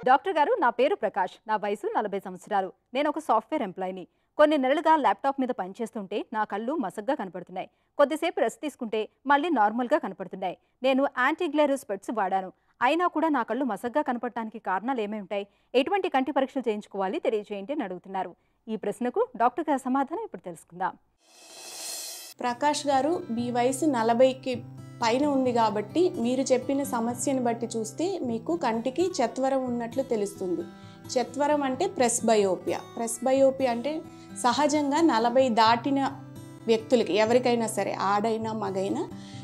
Doctor గారు, నా పేరు ప్రకాష్. నా వయసు 40 సంవత్సరాలు. నేను ఒక సాఫ్ట్‌వేర్ ఎంప్లాయీని. కొన్ని నెలలుగా ల్యాప్‌టాప్ మీద పనిచేస్తుంటే నా కళ్ళు మసగ్గా కనపడుతున్నాయి. కొద్దిసేపు రెస్ట్ తీసుకుంటే మళ్ళీ నార్మల్‌గా కనపడుతున్నాయి. నేను యాంటీ గ్లేర్ స్పెట్స్ వాడాను. అయినా కూడా నా కళ్ళు మసగ్గా కనపడటానికి కారణాలు ఏమై ఉంటాయి? ఎటువంటి కంటి పరీక్షలు చేయించుకోవాలి తెలియజేయండి అని అడుగుతున్నారు. ఈ ప్రశ్నకు డాక్టర్ గారి సమాధానం ఇప్పుడు తెలుసుకుందాం. ప్రకాష్ గారు, మీ వయసు 40కి పైన ఉంది కాబట్టి మీరు చెప్పిన సమస్యను బట్టి చూస్తే మీకు కంటికి చత్వరం ఉన్నట్లు తెలుస్తుంది. చత్వరం అంటే ప్రెస్బయోపియా అంటే సహజంగా 40 దాటిన వ్యక్తులకి, ఎవరికైనా సరే ఆడైనా మగైనా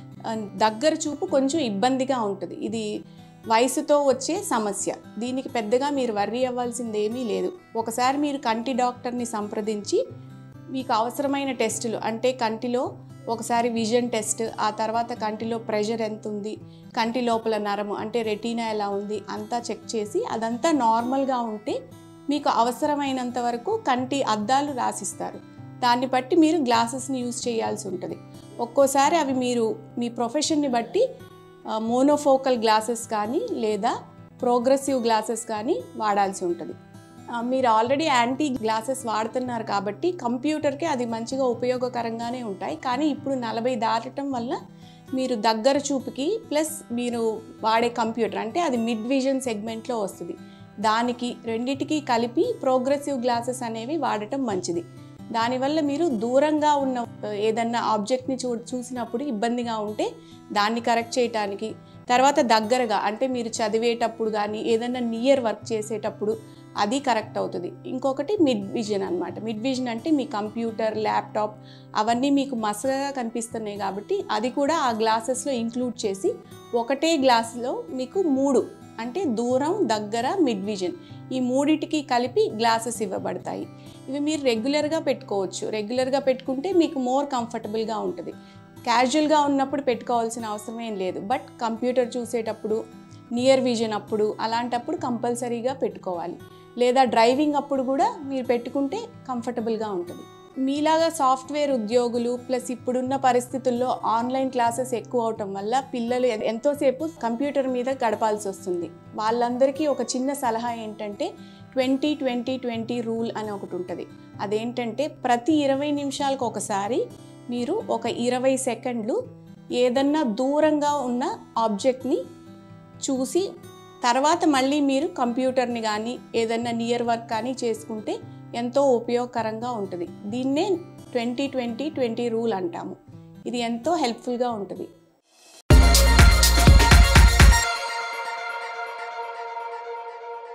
దగ్గర చూపు కొంచెం ఇబ్బందిగా ఉంటుంది. ఇది వయసుతో వచ్చే సమస్య. దీనికి పెద్దగా మీరు వర్రీ అవ్వాల్సింది ఏమీ లేదు. ఒకసారి మీరు కంటి డాక్టర్ని సంప్రదించి మీకు అవసరమైన టెస్టులు అంటే కంటిలో ఒకసారి విజన్ టెస్ట్, ఆ తర్వాత కంటిలో ప్రెషర్ ఎంత ఉంది, కంటి లోపల నరము అంటే రెటీనా ఎలా ఉంది అంతా చెక్ చేసి అదంతా నార్మల్గా ఉంటే మీకు అవసరమైనంత వరకు కంటి అద్దాలు రాసిస్తారు. దాన్ని బట్టి మీరు గ్లాసెస్ని యూజ్ చేయాల్సి ఉంటుంది. ఒక్కోసారి అవి మీరు మీ ప్రొఫెషన్ని బట్టి మోనోఫోకల్ గ్లాసెస్ కానీ లేదా ప్రోగ్రెసివ్ గ్లాసెస్ కానీ వాడాల్సి ఉంటుంది. మీరు ఆల్రెడీ యాంటీ గ్లాసెస్ వాడుతున్నారు కాబట్టి కంప్యూటర్కి అది మంచిగా ఉపయోగకరంగానే ఉంటాయి. కానీ ఇప్పుడు 40 దాటడం వల్ల మీరు దగ్గర చూపుకి ప్లస్ మీరు వాడే కంప్యూటర్ అంటే అది మిడ్ విజన్ సెగ్మెంట్లో వస్తుంది. దానికి రెండిటికి కలిపి ప్రోగ్రెసివ్ గ్లాసెస్ అనేవి వాడటం మంచిది. దానివల్ల మీరు దూరంగా ఉన్న ఏదన్నా ఆబ్జెక్ట్ని చూసినప్పుడు ఇబ్బందిగా ఉంటే దాన్ని కరెక్ట్ చేయటానికి, తర్వాత దగ్గరగా అంటే మీరు చదివేటప్పుడు కానీ ఏదన్నా నియర్ వర్క్ చేసేటప్పుడు అది కరెక్ట్ అవుతుంది. ఇంకొకటి మిడ్ విజన్ అనమాట. మిడ్ విజన్ అంటే మీ కంప్యూటర్, ల్యాప్టాప్ అవన్నీ మీకు మసగా కనిపిస్తున్నాయి కాబట్టి అది కూడా ఆ గ్లాసెస్లో ఇంక్లూడ్ చేసి ఒకటే గ్లాసులో మీకు 3 అంటే దూరం, దగ్గర, మిడ్ విజన్ ఈ మూడిటికి కలిపి గ్లాసెస్ ఇవ్వబడతాయి. ఇవి మీరు రెగ్యులర్గా పెట్టుకోవచ్చు. రెగ్యులర్గా పెట్టుకుంటే మీకు మోర్ కంఫర్టబుల్గా ఉంటుంది. క్యాజువల్గా ఉన్నప్పుడు పెట్టుకోవాల్సిన అవసరం ఏం లేదు. బట్ కంప్యూటర్ చూసేటప్పుడు, నియర్ విజన్ అప్పుడు అలాంటప్పుడు కంపల్సరీగా పెట్టుకోవాలి. లేదా డ్రైవింగ్ అప్పుడు కూడా మీరు పెట్టుకుంటే కంఫర్టబుల్గా ఉంటుంది. మీలాగా సాఫ్ట్వేర్ ఉద్యోగులు ప్లస్ ఇప్పుడున్న పరిస్థితుల్లో ఆన్లైన్ క్లాసెస్ ఎక్కువ అవటం వల్ల పిల్లలు ఎంతోసేపు కంప్యూటర్ మీద గడపాల్సి వస్తుంది. వాళ్ళందరికీ ఒక చిన్న సలహా ఏంటంటే 20-20-20 రూల్ అని ఒకటి ఉంటుంది. అదేంటంటే ప్రతి 20 నిమిషాలకు ఒకసారి మీరు ఒక 20 సెకండ్లు ఏదన్నా దూరంగా ఉన్న ఆబ్జెక్ట్ని చూసి తర్వాత మళ్ళీ మీరు కంప్యూటర్ని కానీ ఏదన్నా నియర్ వర్క్ కానీ చేసుకుంటే ఎంతో ఉపయోగకరంగా ఉంటుంది. దీన్నే 20-20-20 రూల్ అంటాము. ఇది ఎంతో హెల్ప్ఫుల్గా ఉంటుంది.